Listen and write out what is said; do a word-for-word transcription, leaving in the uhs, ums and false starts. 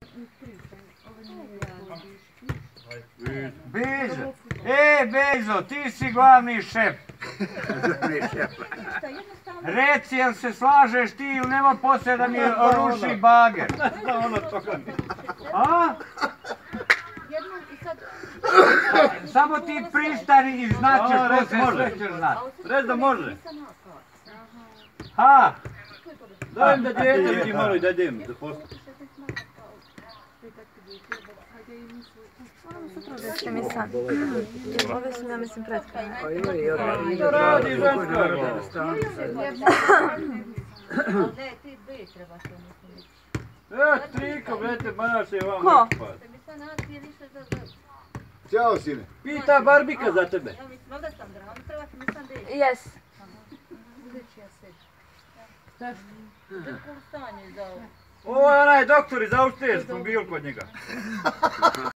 Bezo, e Bezo, ti si glavni šef. Reci, jel se slažeš ti ili nema poslije da mi ruši bager? A? Samo ti pristani i znači poslije sve ćeš znati. Rez da može. Ha? Dajem da djete vidi malo i da idem da postupi. Sutra mi sad. Ove su, ja mislim, pretkrajne. To radi ženska. Ne, ti dve trebaš to mislim. E, triko, brete, baš je vam Ko? ispad. Da mi sad nacije više za... Ćao, sine. Pita Barbika za tebe. Ja mislim, ovdje sam drama, treba ti mi sam deć. Jes. Uzet ću ja sebi. Zašto? Da je stanje za ovo. Ovo je onaj doktor iz Austrije, smo bili kod njega.